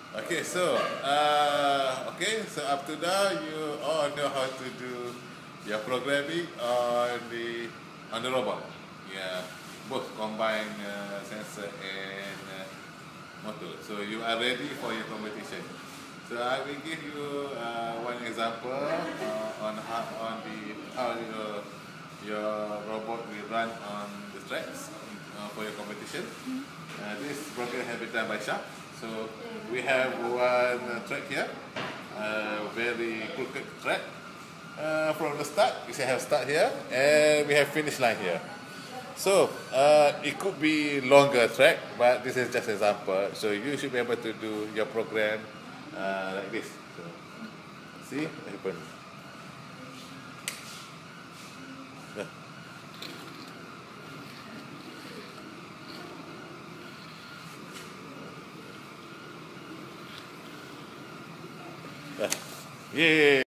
Okay, so up to now you all know how to do your programming on the robot. Yeah, both combine sensor and motor. So you are ready for your competition. So I will give you one example how your robot will run on the tracks for your competition. This program has been done by Sharp. So we have one track here, very crooked track. From the start, we have start here, and we have finish line here. So it could be longer track, but this is just example. So you should be able to do your program like this. So, see, open. Yeah. Yeah. Yeah.